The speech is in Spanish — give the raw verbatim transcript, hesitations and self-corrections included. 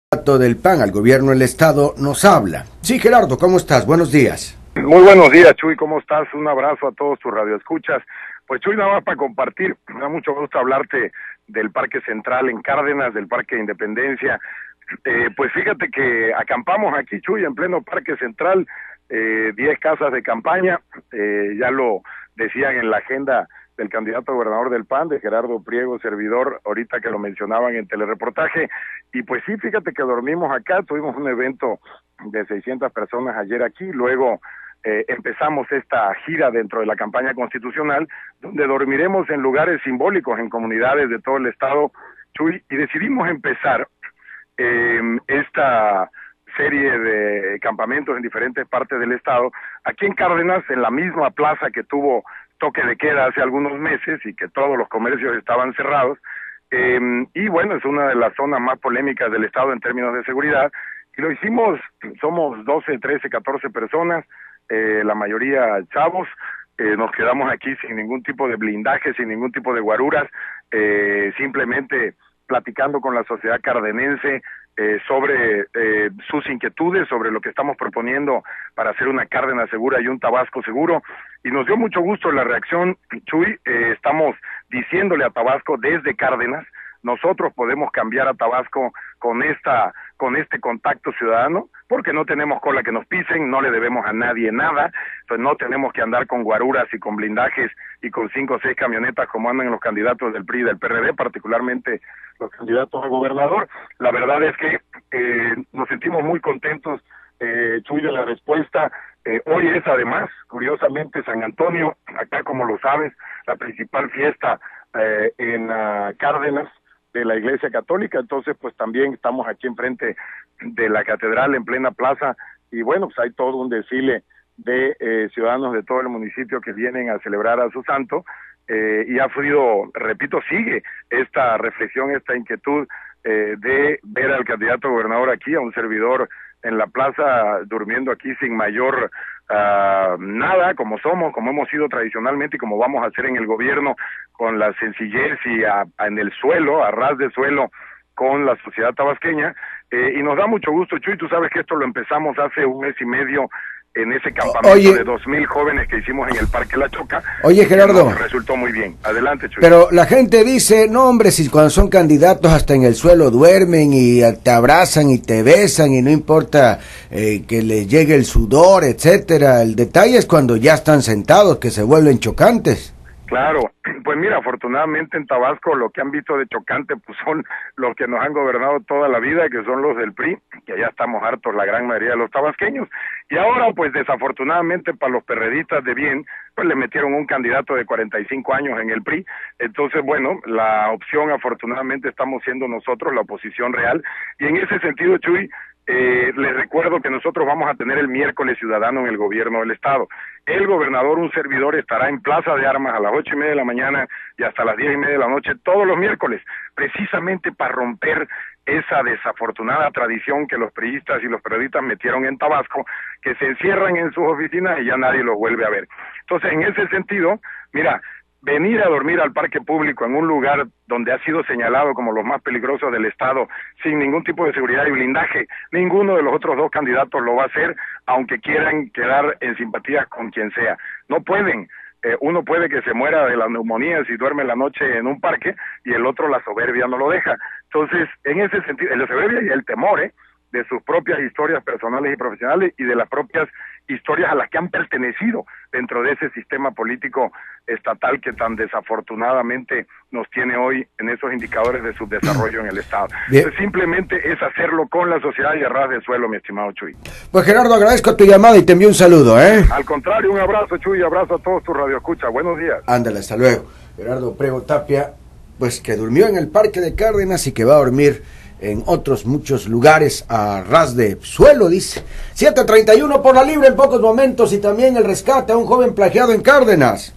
Candidato del P A N al gobierno del estado nos habla. Sí, Gerardo, ¿cómo estás? Buenos días. Muy buenos días, Chuy, ¿cómo estás? Un abrazo a todos tus radioescuchas. Pues Chuy, nada más para compartir, me da mucho gusto hablarte del Parque Central en Cárdenas, del Parque de Independencia. Eh, pues fíjate que acampamos aquí, Chuy, en pleno Parque Central, eh, diez casas de campaña, eh, ya lo decían en la agenda del candidato a gobernador del P A N, de Gerardo Priego, servidor, ahorita que lo mencionaban en telereportaje, y pues sí, fíjate que dormimos acá, tuvimos un evento de seiscientas personas ayer aquí, luego eh, empezamos esta gira dentro de la campaña constitucional, donde dormiremos en lugares simbólicos, en comunidades de todo el estado, Chuy, y decidimos empezar eh, esta serie de campamentos en diferentes partes del estado, aquí en Cárdenas, en la misma plaza que tuvo toque de queda hace algunos meses y que todos los comercios estaban cerrados, eh, y bueno, es una de las zonas más polémicas del estado en términos de seguridad, y lo hicimos, somos doce, trece, catorce personas, eh, la mayoría chavos, eh, nos quedamos aquí sin ningún tipo de blindaje, sin ningún tipo de guaruras, eh, simplemente platicando con la sociedad cardenense eh, sobre eh, sus inquietudes, sobre lo que estamos proponiendo para hacer una Cárdenas segura y un Tabasco seguro, y nos dio mucho gusto la reacción, Chuy. Eh, estamos diciéndole a Tabasco desde Cárdenas, nosotros podemos cambiar a Tabasco con esta, con este contacto ciudadano, porque no tenemos cola que nos pisen, no le debemos a nadie nada, pues no tenemos que andar con guaruras y con blindajes y con cinco o seis camionetas como andan los candidatos del P R I y del P R D, particularmente los candidatos a gobernador. La verdad es que eh, nos sentimos muy contentos, eh, Chuy, de la respuesta. Eh, hoy es además, curiosamente, San Antonio, acá como lo sabes, la principal fiesta eh, en uh, Cárdenas, de la Iglesia Católica, entonces pues también estamos aquí enfrente de la catedral en plena plaza, y bueno, pues hay todo un desfile de eh, ciudadanos de todo el municipio que vienen a celebrar a su santo, eh, y ha fluido, repito, sigue esta reflexión, esta inquietud eh, de ver al candidato a gobernador aquí, a un servidor en la plaza, durmiendo aquí sin mayor uh, nada, como somos, como hemos sido tradicionalmente y como vamos a hacer en el gobierno, con la sencillez y a, a en el suelo, a ras de suelo, con la sociedad tabasqueña, eh, y nos da mucho gusto, Chuy, tú sabes que esto lo empezamos hace un mes y medio, en ese campamento Oye, de dos mil jóvenes que hicimos en el Parque La Choca. Oye, Gerardo. Resultó muy bien. Adelante, Chuy. Pero la gente dice, no, hombre, si cuando son candidatos hasta en el suelo duermen y te abrazan y te besan y no importa eh, que les llegue el sudor, etcétera. El detalle es cuando ya están sentados, que se vuelven chocantes. Claro, pues mira, afortunadamente en Tabasco lo que han visto de chocante pues son los que nos han gobernado toda la vida, que son los del P R I, que ya estamos hartos la gran mayoría de los tabasqueños, y ahora pues desafortunadamente para los perredistas de bien, pues le metieron un candidato de cuarenta y cinco años en el P R I, entonces bueno, la opción afortunadamente estamos siendo nosotros, la oposición real, y en ese sentido, Chuy, Eh, les recuerdo que nosotros vamos a tener el miércoles ciudadano en el gobierno del estado. El gobernador, un servidor, estará en Plaza de Armas a las ocho y media de la mañana y hasta las diez y media de la noche todos los miércoles, precisamente para romper esa desafortunada tradición que los priistas y los periodistas metieron en Tabasco, que se encierran en sus oficinas y ya nadie los vuelve a ver. Entonces, en ese sentido, mira, venir a dormir al parque público en un lugar donde ha sido señalado como los más peligrosos del estado, sin ningún tipo de seguridad y blindaje, ninguno de los otros dos candidatos lo va a hacer, aunque quieran quedar en simpatía con quien sea. No pueden. Eh, uno puede que se muera de la neumonía si duerme la noche en un parque y el otro la soberbia no lo deja. Entonces, en ese sentido, la soberbia y el temor, ¿eh? de sus propias historias personales y profesionales y de las propias historias a las que han pertenecido dentro de ese sistema político estatal que tan desafortunadamente nos tiene hoy en esos indicadores de subdesarrollo en el estado. Entonces, simplemente es hacerlo con la sociedad y a ras de suelo, mi estimado Chuy. Pues Gerardo, agradezco tu llamada y te envío un saludo, ¿eh? Al contrario, un abrazo, Chuy, abrazo a todos tus radioescuchas. Buenos días. Ándale, hasta luego. Gerardo Priego Tapia, pues que durmió en el Parque de Cárdenas y que va a dormir en otros muchos lugares a ras de suelo, dice. siete treinta y uno por la libre en pocos momentos, y también el rescate a un joven plagiado en Cárdenas.